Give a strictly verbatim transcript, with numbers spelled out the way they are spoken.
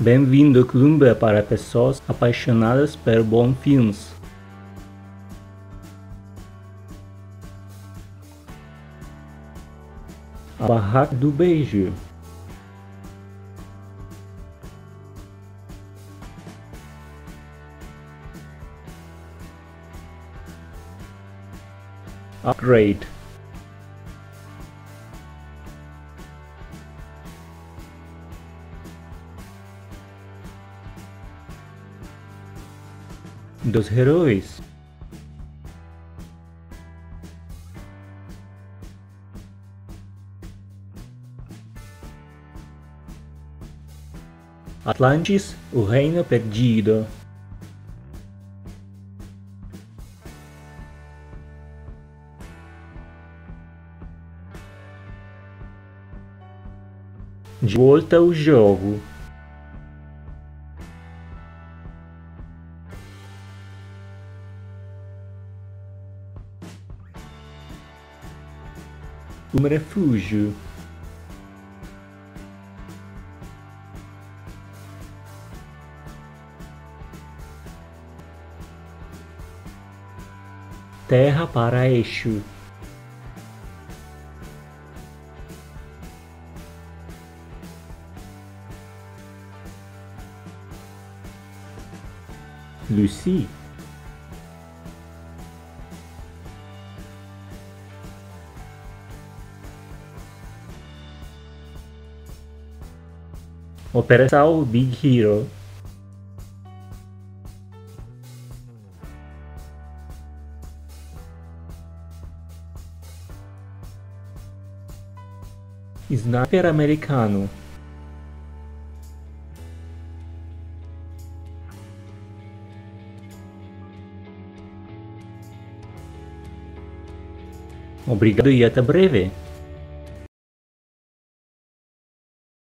Bem-vindo ao clube para pessoas apaixonadas por bons filmes. A Barraca do Beijo. Upgrade. Dos heróis. Atlantis, o Reino Perdido. De volta ao jogo. Um refúgio. Terra para eixo. Lucy. Operação Big Hero. Sniper americano. Obrigado e até breve.